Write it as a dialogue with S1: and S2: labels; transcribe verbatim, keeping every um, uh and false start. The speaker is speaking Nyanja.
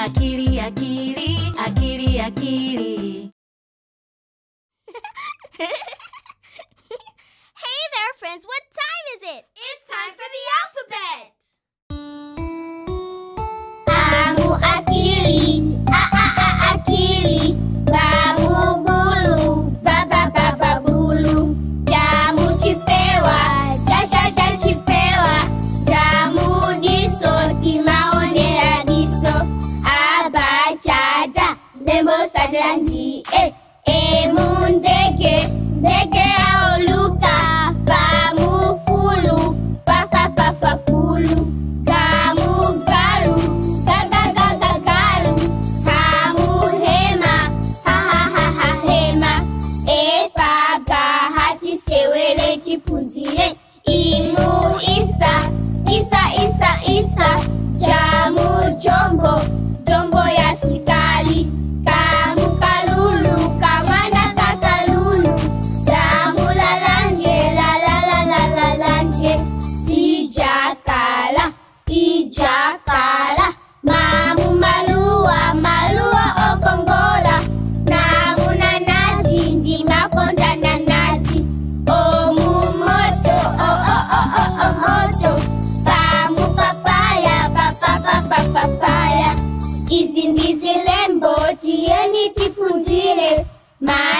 S1: Akili, akili, akili, akili.
S2: Hey there, friends. What time is it?
S3: It's time for the alphabet.
S2: Kamu akili, a a a akili. Bamu bulu, ba ba ba ba bulu. Jamu chipewa, ja ja ja chipewa. Jamu diso, timaonera diso. Abachada, dembo sajanti, eh. Emu ndege, ndege aoluka. Famu fulu, fa fa fa fa fulu. Kamu garu, ga ga ga ga garu. Kamu hema, ha ha ha ha hema. Efa bahati sewele kipunzile. Imu isa, isa isa isa. Jamu jombo, jombo ya sikali. Kamu kalulu, kamana kakalulu. Jamu lalanje, la la la la la lanje. Ijakala, ijakala. Mamu malua, malua okongola. Namu nanasi, ndima konda nanasi. Omu moto, oh oh oh oh oh moto. Kamu papaya, papa papa papaya. Izi ndizi lembo, tieni tipunzile. Ma